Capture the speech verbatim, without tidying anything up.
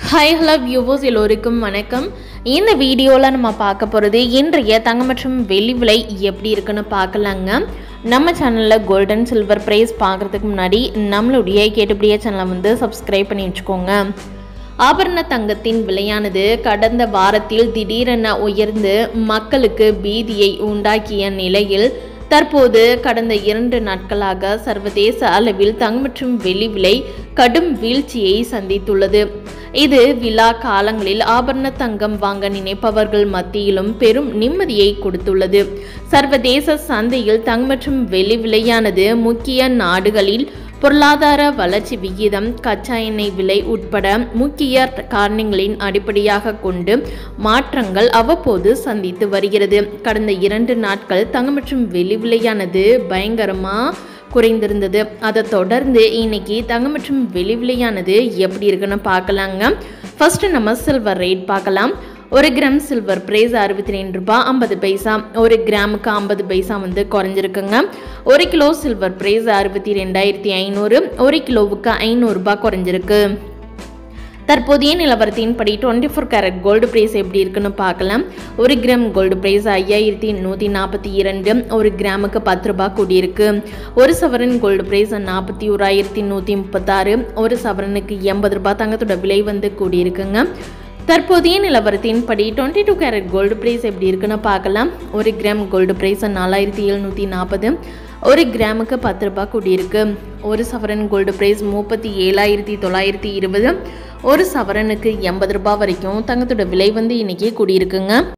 Hi hello viewers எல்லோருக்கும் வணக்கம். இந்த வீடியோவில் நம்ம பார்க்க போகிறது இன்றைய தங்கம் மற்றும் வெள்ளி விலை எப்படி இருக்குன்னு பார்க்கலாங்க. நம்ம சேனலில் கோல்டன் சில்வர் ப்ரைஸ் பார்க்குறதுக்கு முன்னாடி நம்மளுடைய கேட்டுப்படியே சேனலை வந்து சப்ஸ்கிரைப் பண்ணி வச்சுக்கோங்க. ஆபரண தங்கத்தின் விலையானது கடந்த வாரத்தில் திடீரென உயர்ந்து மக்களுக்கு பீதியை உண்டாக்கிய நிலையில் தற்போது கடந்த இரண்டு நாட்களாக சர்வதேச அளவில் தங்கம் மற்றும் வெள்ளி விலை கடும் வீழ்ச்சியை சந்தித்துள்ளது. இது விழா காலங்களில் ஆபரண தங்கம் வாங்க நினைப்பவர்கள் மத்தியிலும் பெரும் நிம்மதியை கொடுத்துள்ளது. சர்வதேச சந்தையில் தங்கம் மற்றும் வெள்ளி விலையானது முக்கிய நாடுகளில் பொருளாதார வளர்ச்சி விகிதம், கச்சா எண்ணெய் விலை உட்பட முக்கிய காரணங்களின் அடிப்படையாக கொண்டு மாற்றங்கள் அவ்வப்போது சந்தித்து வருகிறது. கடந்த இரண்டு நாட்கள் தங்கம் மற்றும் வெள்ளி விலையானது பயங்கரமாக குறைந்திருந்தது. அதை தொடர்ந்து இன்னைக்கு தங்கம் மற்றும் வெள்ளி விலையானது எப்படி இருக்குன்னு பார்க்கலாங்க. ஃபர்ஸ்ட் நம்ம சில்வர் ரேட் பார்க்கலாம். ஒரு கிராம் சில்வர் பிரைஸ் அறுபத்தி ரெண்டு ரூபாய் ஐம்பது பைசா. ஒரு கிராமுக்கு ஐம்பது பைசா வந்து குறைஞ்சிருக்குங்க. ஒரு கிலோ சில்வர் பிரைஸ் அறுபத்தி ரெண்டாயிரத்தி ஐநூறு. ஒரு கிலோவுக்கு ஐநூறு ரூபாய் குறைஞ்சிருக்கு. தற்போதைய நிலவரத்தின்படி twenty four carat gold price எப்படி இருக்குன்னு பார்க்கலாம். ஒரு கிராம் கோல்டு பிரைஸ் ஐயாயிரத்தி நூற்றி நாற்பத்தி இரண்டு. ஒரு கிராமுக்கு பத்து ரூபாய் கூடியிருக்கு. ஒரு சவரன் கோல்டு பிரைஸ் நாற்பத்தி ஓராயிரத்தி நூற்றி முப்பத்தாறு. ஒரு சவரனுக்கு எண்பது ரூபாய் தங்கத்தோட விலை வந்து கூடியிருக்குங்க. தற்போதைய நிலவரத்தின்படி twenty two carat gold price எப்படி இருக்குன்னு பார்க்கலாம். ஒரு கிராம் கோல்டு பிரைஸ் நாலாயிரத்தி எழுநூற்றி நாற்பது. ஒரு கிராமுக்கு பத்து ரூபாய் கூடியிருக்கு. ஒரு சவரன் கோல்டு பிரைஸ் முப்பத்தி ஏழாயிரத்தி தொள்ளாயிரத்தி இருபது. ஒரு சவரனுக்கு எண்பது ரூபாய் வரைக்கும் தங்கத்தோட விலை வந்து இன்னைக்கு கூடியிருக்குங்க.